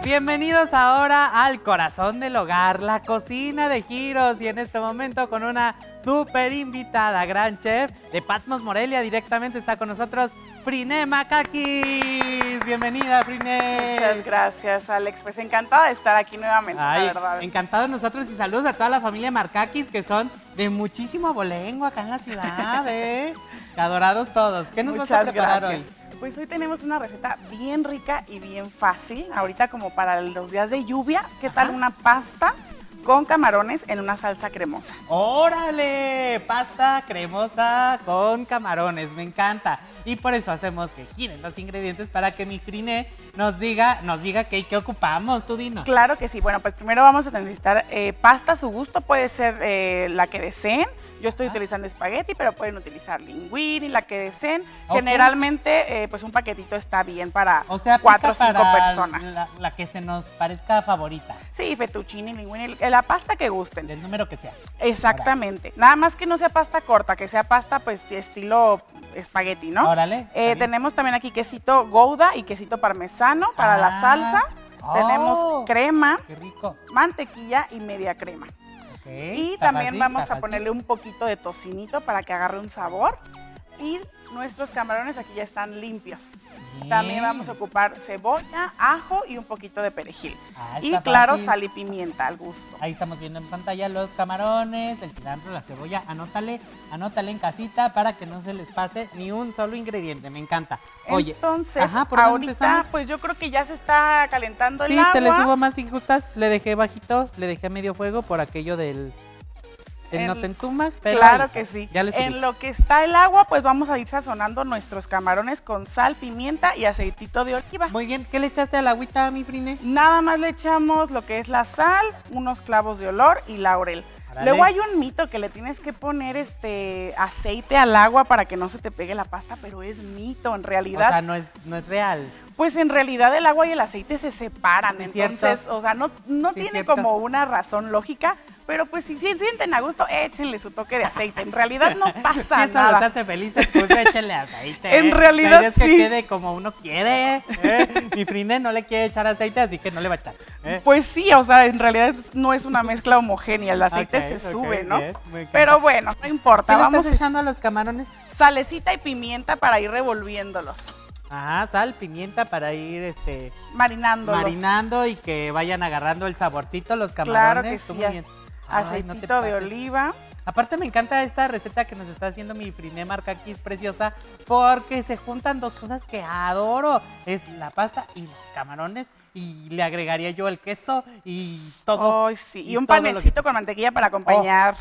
Bienvenidos ahora al corazón del hogar, la cocina de Giros, y en este momento con una súper invitada, gran chef de Patmos Morelia, directamente está con nosotros Friné Makakis. Bienvenida, Friné. Muchas gracias, Alex. Pues encantada de estar aquí nuevamente, Ay, la verdad. Encantados nosotros y saludos a toda la familia Markakis, que son de muchísimo abolengo acá en la ciudad, Adorados todos. ¿Qué nos vas a preparar hoy? Pues hoy tenemos una receta bien rica y bien fácil. Ahorita como para los días de lluvia, ¿qué tal una pasta con camarones en una salsa cremosa? ¡Órale! Pasta cremosa con camarones, me encanta. Y por eso hacemos que giren los ingredientes para que mi Friné nos diga qué ocupamos. Tú dinos. Claro que sí. Bueno, pues primero vamos a necesitar pasta a su gusto. Puede ser la que deseen. Yo estoy utilizando espagueti, pero pueden utilizar linguini, la que deseen. Okay. Generalmente, pues un paquetito está bien para, o sea, 4 o 5 personas. La que se nos parezca favorita. Sí, fettuccine, linguini, la pasta que gusten. Del número que sea. Exactamente. Ahora. Nada más que no sea pasta corta, que sea pasta pues estilo espagueti, ¿no? Órale. Tenemos también aquí quesito Gouda y quesito parmesano para la salsa. Tenemos crema, qué rico, mantequilla y media crema. Okay, y también vamos a ponerle un poquito de tocinito para que agarre un sabor. Y nuestros camarones aquí ya están limpios. Bien. También vamos a ocupar cebolla, ajo y un poquito de perejil. Y claro, fácil. Sal y pimienta al gusto. Ahí estamos viendo en pantalla los camarones, el cilantro, la cebolla. Anótale en casita para que no se les pase ni un solo ingrediente. Me encanta. Oye, entonces, ahorita pues yo creo que ya se está calentando el agua. Sí, te le subo más si gustas. Le dejé bajito, le dejé a medio fuego por aquello del... no te entumas, pero claro que sí. Ya le subí. En lo que está el agua, pues vamos a ir sazonando nuestros camarones con sal, pimienta y aceitito de oliva. Muy bien, ¿qué le echaste a la agüita, mi Friné? Nada más le echamos lo que es la sal, unos clavos de olor y laurel. Arale. Luego hay un mito que le tienes que poner aceite al agua para que no se te pegue la pasta, pero es mito, en realidad. O sea, no es real. Pues en realidad el agua y el aceite se separan, sí, entonces, cierto. O sea, no sí, tiene cierto. Como una razón lógica. Pero pues si sienten a gusto, échenle su toque de aceite. En realidad no pasa si nada. Eso los hace felices, pues échenle aceite. En realidad es sí. que quede como uno quiere. Mi Friné no le quiere echar aceite, así que no le va a echar. Pues sí, o sea, en realidad no es una mezcla homogénea. El aceite se sube, ¿no? Bien, pero bueno, no importa. ¿Qué le estás echando a los camarones? Salecita y pimienta para ir revolviéndolos. Ajá, sal, pimienta para ir marinando y que vayan agarrando el saborcito los camarones. Claro que sí. Muy bien. Aceitito de oliva. Aparte me encanta esta receta que nos está haciendo mi Friné Makakis preciosa, porque se juntan dos cosas que adoro. Es la pasta y los camarones, y le agregaría yo el queso y todo. Oh, sí. Y un panecito con mantequilla para acompañar.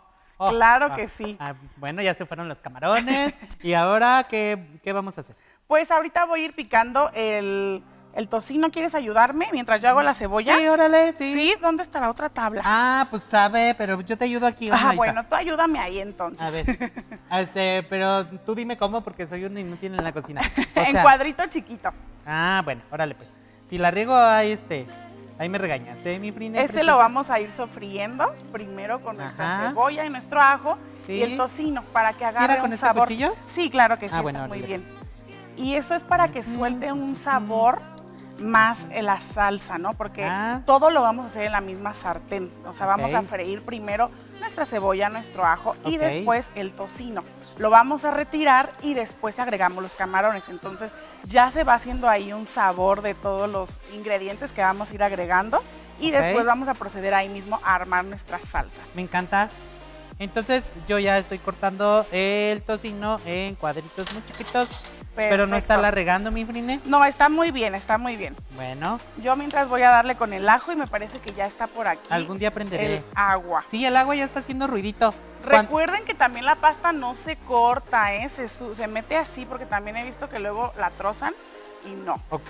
Claro que sí. Bueno, ya se fueron los camarones. ¿Y ahora qué vamos a hacer? Pues ahorita voy a ir picando el tocino. ¿Quieres ayudarme mientras yo hago la cebolla? Sí, órale, sí. ¿Sí? ¿Dónde está la otra tabla? Ah, pues sabe, pero yo te ayudo aquí. Bueno, tú ayúdame ahí entonces. A ver, pero tú dime cómo, porque soy un inútil en la cocina. En cuadrito chiquito. Ah, bueno, órale pues. Si la riego, ahí me regañas, mi Friné. Lo vamos a ir sofriendo primero con nuestra cebolla y nuestro ajo y el tocino para que agarre un sabor. ¿Sí era con este cuchillo? Sí, claro que sí, bueno, muy bien. Y eso es para que suelte un sabor más en la salsa, ¿no? Porque todo lo vamos a hacer en la misma sartén. O sea, vamos a freír primero nuestra cebolla, nuestro ajo y después el tocino. Lo vamos a retirar y después agregamos los camarones. Entonces ya se va haciendo ahí un sabor de todos los ingredientes que vamos a ir agregando y después vamos a proceder ahí mismo a armar nuestra salsa. Me encanta. Entonces yo ya estoy cortando el tocino en cuadritos muy chiquitos. Perfecto. Pero no está la regando, mi Friné. No, está muy bien, está muy bien. Bueno. Yo mientras voy a darle con el ajo y me parece que ya está por aquí. Algún día aprenderé. El agua. Sí, el agua ya está haciendo ruidito. Recuerden que también la pasta no se corta, se mete así porque también he visto que luego la trozan y no. Ok.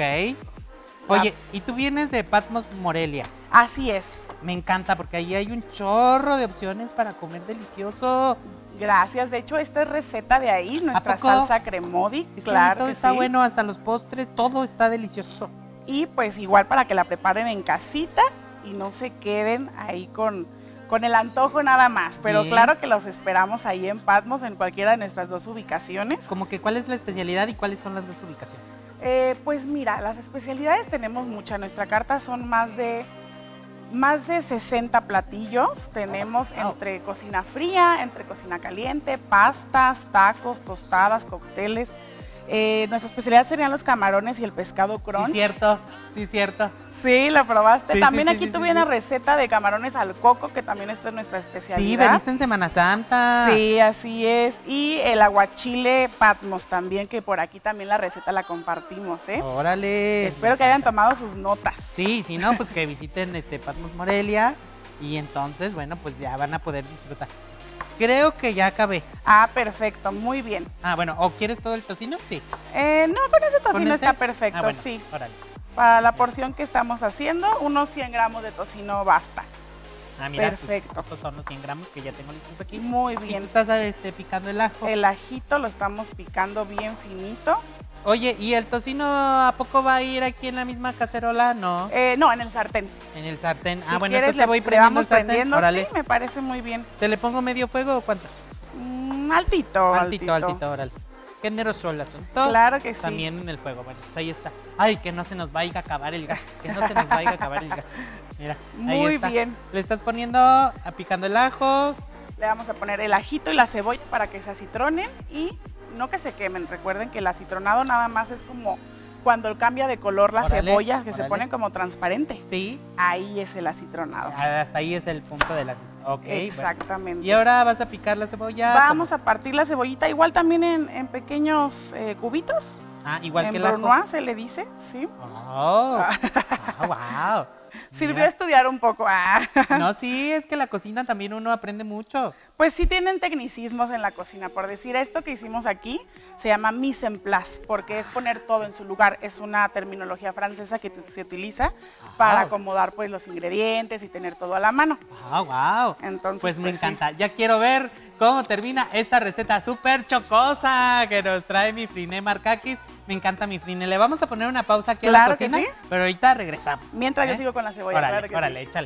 Oye, y tú vienes de Patmos Morelia. Así es. Me encanta porque ahí hay un chorro de opciones para comer delicioso. Gracias, de hecho esta es receta de ahí, nuestra salsa cremodi, claro. Todo está bueno, hasta los postres, todo está delicioso. Y pues igual para que la preparen en casita y no se queden ahí con el antojo nada más. Pero bien, claro que los esperamos ahí en Patmos, en cualquiera de nuestras dos ubicaciones. Como que, ¿cuál es la especialidad y cuáles son las dos ubicaciones? Pues mira, las especialidades tenemos muchas. Nuestra carta son más de 60 platillos. Tenemos entre cocina fría, entre cocina caliente, pastas, tacos, tostadas, cócteles. Nuestra especialidad serían los camarones y el pescado crunch. Sí, cierto. Sí, ¿lo probaste? Sí, también sí, aquí sí, tuve sí, una sí. receta de camarones al coco, que también esto es nuestra especialidad. Sí, veniste en Semana Santa. Sí, así es. Y el aguachile Patmos también, que por aquí también la receta la compartimos, ¿eh? Órale. Espero que hayan tomado sus notas. Sí, si no, pues que visiten Patmos Morelia y entonces, bueno, pues ya van a poder disfrutar. Creo que ya acabé. Ah, perfecto, muy bien. Ah, bueno, ¿o quieres todo el tocino? Sí. No, con ese tocino ¿Con ese? está perfecto, Ah, bueno, sí. órale. Para la porción que estamos haciendo, unos 100 gramos de tocino basta. Ah, mira, Perfecto. pues, estos son los 100 gramos que ya tengo listos aquí. Muy Y tú bien. estás picando el ajo. El ajito lo estamos picando bien finito. Oye, ¿y el tocino a poco va a ir aquí en la misma cacerola? No, No, en el sartén. en el sartén. Si Bueno, quieres, entonces te voy le prendiendo vamos el sartén. prendiendo. Órale. Sí, me parece muy bien. ¿Te le pongo medio fuego o cuánto? Altito, Altito, órale. Generoso el asunto. Claro que sí. También en el fuego, bueno, pues ahí está. Ay, que no se nos vaya a acabar el gas, que no se nos vaya a acabar el gas. Mira, ahí Muy está. bien. Le estás poniendo, picando el ajo. Le vamos a poner el ajito y la cebolla para que se acitronen y no que se quemen. Recuerden que el acitronado nada más es como cuando cambia de color la Órale, cebolla, que se órale. ponen como transparente. Sí, Ahí es el acitronado. hasta ahí es el punto de la... Ok, Exactamente. bueno. Y ahora vas a picar la cebolla. Vamos a partir la cebollita igual también en pequeños cubitos. Igual que En el ajo. brunoise se le dice, sí. Oh, wow. Sirvió estudiar un poco. No, sí, es que la cocina también uno aprende mucho. Pues sí tienen tecnicismos en la cocina. Por decir, esto que hicimos aquí se llama mise en place, porque es poner todo en su lugar. Es una terminología francesa que se utiliza para acomodar pues los ingredientes y tener todo a la mano. Wow. Entonces, pues me pues, sí. encanta. Ya quiero ver cómo termina esta receta súper chocosa que nos trae mi Friné Markakis. Me encanta mi Friné. Le vamos a poner una pausa aquí Claro a la que cocina, sí. pero ahorita regresamos. Mientras yo sigo con la cebolla. Órale, claro que órale, sí. échale.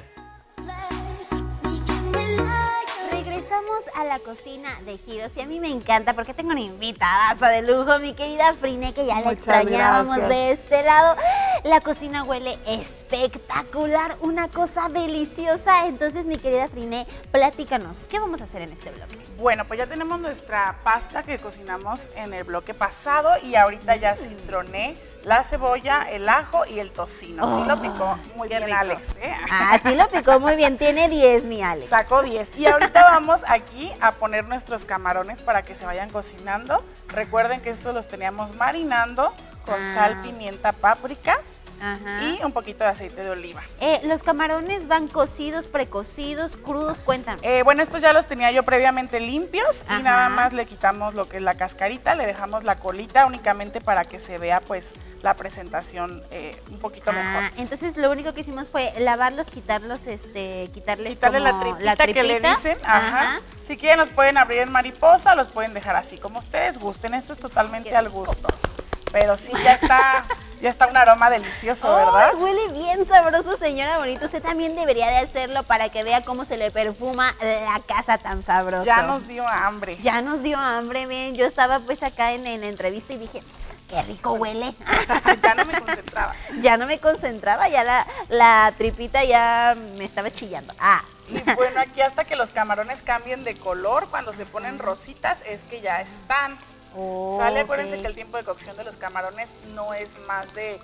Regresamos a la cocina de Giros y a mí me encanta porque tengo una invitadaza de lujo, mi querida Friné, que ya la Muchas extrañábamos gracias. de este lado. La cocina huele espectacular, una cosa deliciosa. Entonces, mi querida Friné, platícanos, ¿qué vamos a hacer en este bloque? Bueno, pues ya tenemos nuestra pasta que cocinamos en el bloque pasado y ahorita ya citroné la cebolla, el ajo y el tocino. Sí lo picó muy qué bien rico. Alex. Ah, sí lo picó muy bien, tiene 10, mi Alex. Sacó 10. Y ahorita vamos aquí a poner nuestros camarones para que se vayan cocinando. Recuerden que estos los teníamos marinando con sal, pimienta, páprica Ajá. y un poquito de aceite de oliva. ¿Los camarones van cocidos, precocidos, crudos? Cuéntame. Bueno, estos ya los tenía yo previamente limpios Ajá. y nada más le quitamos lo que es la cascarita, le dejamos la colita únicamente para que se vea pues la presentación un poquito mejor. Entonces lo único que hicimos fue lavarlos, quitarles Quitarle como la tripita que le dicen. Ajá. Si quieren los pueden abrir en mariposa, los pueden dejar así, como ustedes gusten. Esto es totalmente al gusto. Pero sí, ya está un aroma delicioso, ¿verdad? ¡Ay, huele bien sabroso, señora bonita! Usted también debería de hacerlo para que vea cómo se le perfuma la casa tan sabroso. Ya nos dio hambre. Ya nos dio hambre, miren. Yo estaba pues acá en la entrevista y dije, ¡qué rico huele! Ya no me concentraba. Ya no me concentraba, ya la tripita ya me estaba chillando. Y bueno, aquí hasta que los camarones cambien de color, cuando se ponen rositas, es que ya están. Sale, acuérdense que el tiempo de cocción de los camarones no es más de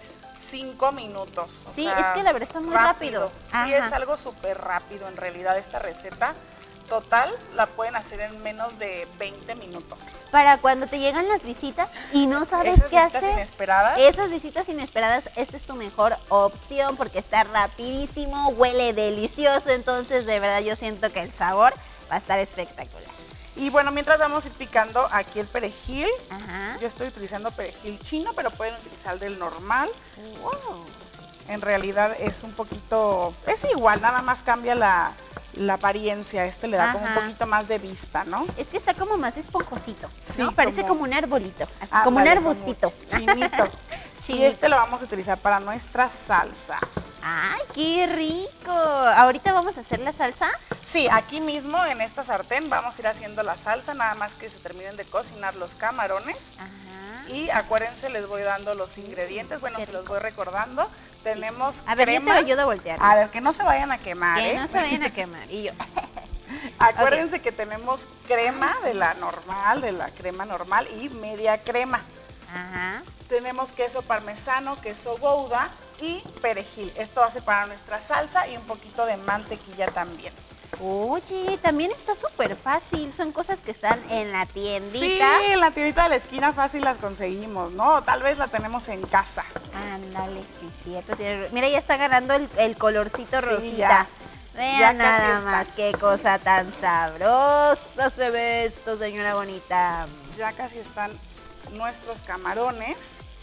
5 minutos. Sí, es que la verdad está muy rápido. Sí, Ajá. es algo súper rápido en realidad esta receta. Total, la pueden hacer en menos de 20 minutos. Para cuando te llegan las visitas y no sabes Esas qué visitas hacer. inesperadas. Esas visitas inesperadas, esta es tu mejor opción porque está rapidísimo, huele delicioso, entonces de verdad yo siento que el sabor va a estar espectacular. Y bueno, mientras vamos a ir picando aquí el perejil. Ajá. Yo estoy utilizando perejil chino, pero pueden utilizar del normal. Wow. En realidad es un poquito, es igual, nada más cambia la apariencia. Este le da como un Ajá. poquito más de vista, ¿no? Es que está como más esponjosito, ¿no? Sí, Parece como un arbolito, así, ándale, como un arbustito. Chinito. Y Chinito. este lo vamos a utilizar para nuestra salsa. ¡Ay, qué rico! ¿Ahorita vamos a hacer la salsa? Sí, aquí mismo en esta sartén vamos a ir haciendo la salsa, nada más que se terminen de cocinar los camarones. Ajá. Y acuérdense, les voy dando los ingredientes, bueno, se los voy recordando. Tenemos A ver, crema. yo te ayudo a voltear. A ver, que no se vayan a quemar, Que no se vayan a quemar. Y yo. Acuérdense que tenemos crema de la normal, de la crema normal y media crema. Ajá. Tenemos queso parmesano, queso gouda y perejil. Esto hace para nuestra salsa y un poquito de mantequilla también. Oye, también está súper fácil. Son cosas que están en la tiendita. Sí, en la tiendita de la esquina fácil las conseguimos, ¿no? Tal vez la tenemos en casa. Ándale, sí, cierto. Mira, ya está agarrando el colorcito Sí, rosita. ya. Vean Ya nada casi está. más, qué cosa tan sabrosa se ve esto, señora bonita. Ya casi están nuestros camarones.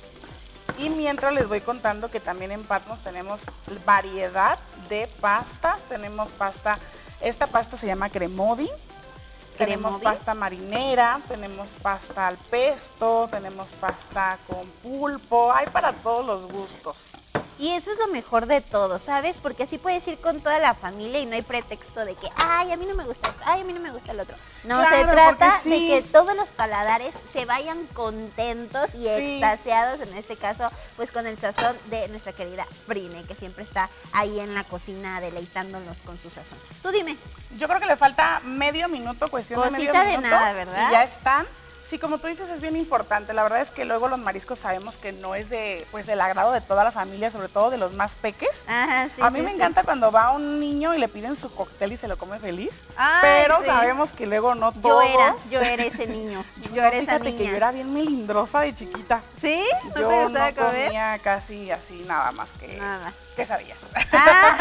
Y mientras les voy contando que también en Patmos tenemos variedad de pastas. Tenemos pasta, esta pasta se llama cremodi. Tenemos ¿Cremovi? pasta marinera, tenemos pasta al pesto, tenemos pasta con pulpo. Hay para todos los gustos. Y eso es lo mejor de todo, ¿sabes? Porque así puedes ir con toda la familia y no hay pretexto de que, ay, a mí no me gusta esto, ay, a mí no me gusta el otro. No, Claro, se trata porque de sí. que todos los paladares se vayan contentos y extasiados, en este caso, pues con el sazón de nuestra querida Frine, que siempre está ahí en la cocina deleitándonos con su sazón. Tú dime. Yo creo que le falta medio minuto, cuestión de medio Cosita de minuto. nada, ¿verdad? Y ya están. Sí, como tú dices, es bien importante. La verdad es que luego los mariscos sabemos que no es de, pues, del agrado de toda la familia, sobre todo de los más peques. Ajá, sí, A mí sí, me sí. encanta cuando va un niño y le piden su cóctel y se lo come feliz. Ay, pero sí. sabemos que luego no todos. Yo era ese niño, yo era esa Fíjate niña. que yo era bien melindrosa de chiquita. ¿Sí? ¿No te Yo gustaba no comer? comía casi así nada más que Nada. quesadillas. Ah.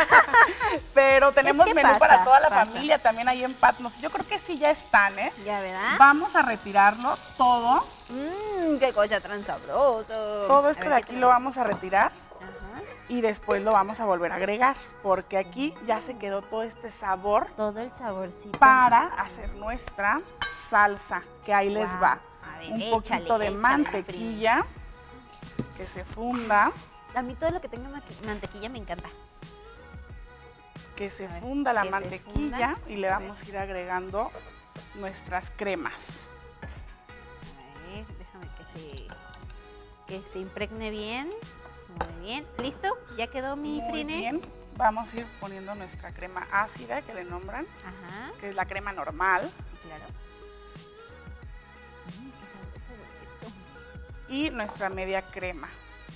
Pero tenemos Es que menú pasa, para toda la pasa. familia también ahí en Patmos. Yo creo que sí ya están, ¿eh? Ya, ¿verdad? Vamos a retirarlo todo. Qué cosa tan sabroso. Todo esto A de ver, aquí ¿qué lo vamos a retirar Ajá. y después lo vamos a volver a agregar. Porque aquí ya se quedó todo este sabor Todo el saborcito. para hacer nuestra salsa. Que ahí les Guau. va. A ver, Un échale, poquito de échale, mantequilla que se funda. A mí todo lo que tenga mantequilla me encanta. Que se A ver, funda la que se mantequilla funda. y le vamos a ir agregando nuestras cremas. A ver, déjame que se impregne bien. Muy bien. ¿Listo? ¿Ya quedó mi Muy Frine? bien. Vamos a ir poniendo nuestra crema ácida que le nombran, Ajá. que es la crema normal. Sí, claro. Qué sabroso huele esto. Y nuestra media crema.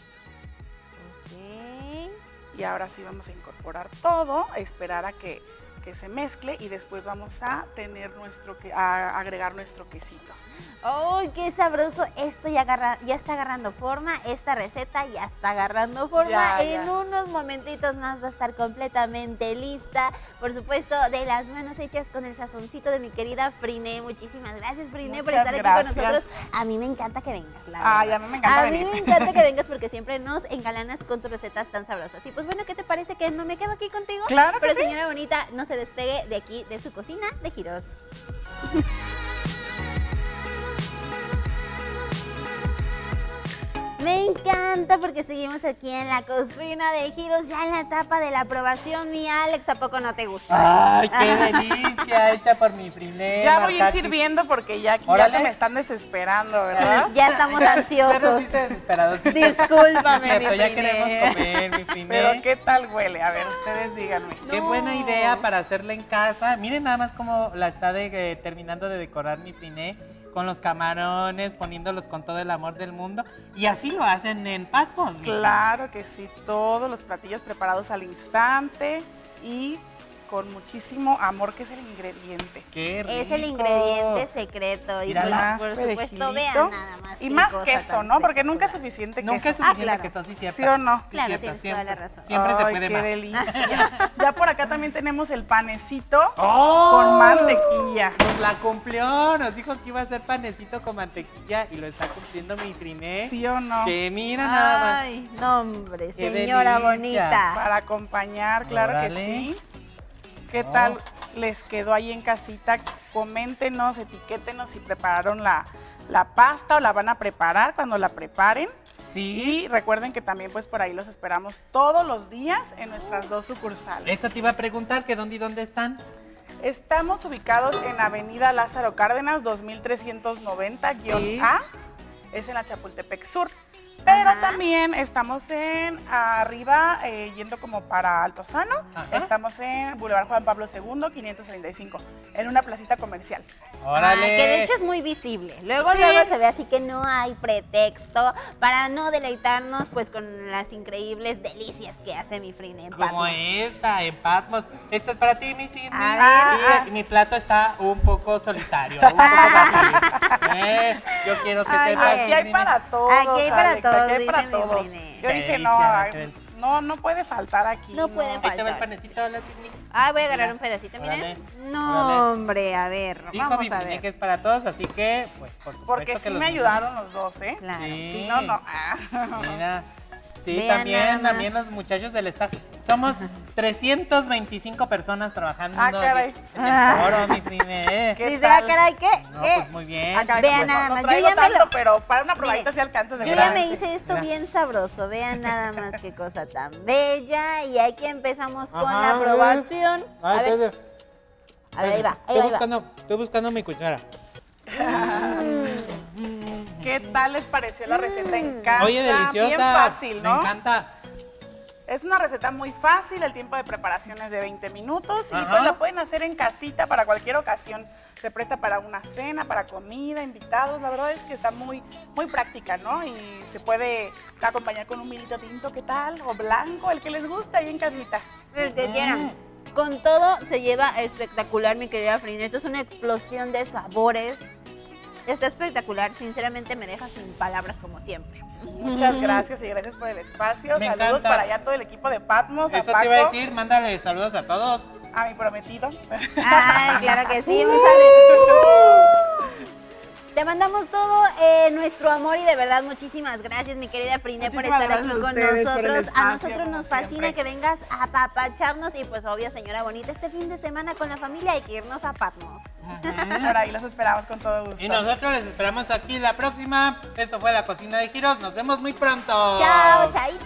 Ok. Y ahora sí vamos a incorporar todo, a esperar a que se mezcle y después vamos a tener a agregar nuestro quesito. ¡Ay, qué sabroso! Esto ya está agarrando forma, esta receta ya está agarrando forma. Ya. En unos momentitos más va a estar completamente lista. Por supuesto, de las manos hechas con el sazoncito de mi querida Frine. Muchísimas gracias, Frine, por Muchas estar aquí gracias. con nosotros. A mí me encanta que vengas, la Ay, verdad. a mí me encanta A mí venir. me encanta que vengas porque siempre nos engalanas con tus recetas tan sabrosas. Y pues bueno, ¿qué te parece que no me quedo aquí contigo? Claro que Pero sí. señora bonita, no se despegue de aquí, de su cocina de Giros. Me encanta porque seguimos aquí en la cocina de Giros, ya en la etapa de la aprobación. Mi Alex, ¿a poco no te gusta? ¡Ay, qué delicia! Hecha por mi Frine. Ya voy a ir Marcati. sirviendo porque ya aquí Órale. ya se me están desesperando, ¿verdad? Ya estamos Pero ansiosos. sí te desesperado, sí. Discúlpame, Es cierto, mi ya Frine. queremos comer, mi Frine. Pero ¿qué tal huele? A ver, ustedes díganme. Qué No. buena idea para hacerla en casa. Miren nada más cómo la está terminando de decorar mi Frine con los camarones, poniéndolos con todo el amor del mundo. Y así lo hacen en Patmos, mija. Claro que sí, todos los platillos preparados al instante y con muchísimo amor, que es el ingrediente. Qué rico. Es el ingrediente secreto. Y Mira, pues, más por supuesto, perejilito vean nada más. y qué más cosa queso, tan ¿no? Porque nunca es espectacular. suficiente Nunca es queso. suficiente claro. queso, sí, cierto. ¿Sí o no? Sí, Claro, cierto, tienes siempre, toda la razón. Siempre se Ay, puede qué más. delicia. Ya por acá también tenemos el panecito ¡Oh! con mantequilla. Pues la cumplió, nos dijo que iba a hacer panecito con mantequilla y lo está cumpliendo mi Frine. ¿Sí o no? Que mira nada más. Ay, no, hombre, Qué señora delicia. bonita. Para acompañar, claro Órale. que sí. ¿Qué Oh. tal les quedó ahí en casita? Coméntenos, etiquétenos si prepararon la pasta o la van a preparar cuando la preparen. Sí. Y recuerden que también pues por ahí los esperamos todos los días en nuestras 2 sucursales. Eso te iba a preguntar, que dónde y dónde están. Estamos ubicados en Avenida Lázaro Cárdenas, 2390-A. es en la Chapultepec Sur. Pero también estamos arriba, yendo como para Altozano. Estamos en Boulevard Juan Pablo II, 535, en una placita comercial. ¡Órale! Que de hecho es muy visible. Luego se ve, así que no hay pretexto para no deleitarnos pues con las increíbles delicias que hace mi Frine en Patmos. Como esta, en Patmos. Esta es para ti, mi Cindy. Y mi plato está un poco solitario, un poco vacío. Yo quiero que sepas. Aquí hay para todos, Aquí hay para Alex, todos, aquí hay para dice mi todos. Frine. Yo dije, no puede faltar aquí. No puede Ahí te va el faltar. panecito, la Cindy. Voy a agarrar un pedacito, miren. Órale, No, órale. hombre, a ver, Dijo vamos mi a Frine ver. que es para todos, así que, pues, por supuesto Porque que sí los me ayudaron los dos, ¿eh? Claro. Sí. Si no, no. Mira. Sí, Vean nada más. también los muchachos del staff. Somos 325 personas trabajando caray. en el foro, mi Frine. ¿Qué Dice, tal? caray, ¿qué? No, pues muy bien. Caray, Vean pues, nada no más, yo traigo ya me tanto, lo- pero para una probadita Miren, sí alcanza Yo ya seguramente. me hice esto Mira. bien sabroso, vean nada más qué cosa tan bella. Y aquí empezamos con Ajá, la aprobación. Ay, A ver, espérate. ahí va, ahí va. Estoy buscando mi cuchara. ¿Qué tal les pareció la receta en casa? Oye, deliciosa. Bien fácil, ¿no? Me encanta. Es una receta muy fácil, el tiempo de preparación es de 20 minutos y Ajá. pues la pueden hacer en casita para cualquier ocasión. Se presta para una cena, para comida, invitados. La verdad es que está muy práctica, ¿no? Y se puede acompañar con un vinito tinto, ¿qué tal? O blanco, el que les gusta ahí en casita. El que quieran. Con todo se lleva espectacular, mi querida Frine. Esto es una explosión de sabores. Está espectacular, sinceramente me deja sin palabras como siempre. Muchas gracias y gracias por el espacio. Me Saludos encanta. para allá todo el equipo de Patmos, Eso a Paco, te iba a decir, mándale saludos a todos. a mi prometido. Ay, claro que sí, un saludo. Te mandamos todo nuestro amor y de verdad muchísimas gracias, mi querida Frine, por Muchísimas estar aquí gracias a con ustedes por el nosotros. A espacio, nosotros como nos fascina siempre. que vengas a apapacharnos y pues obvio, señora bonita, este fin de semana con la familia hay que irnos a Patmos. Por ahí los esperamos con todo gusto. Y nosotros les esperamos aquí la próxima. Esto fue La Cocina de Giros. Nos vemos muy pronto. Chao, chaito.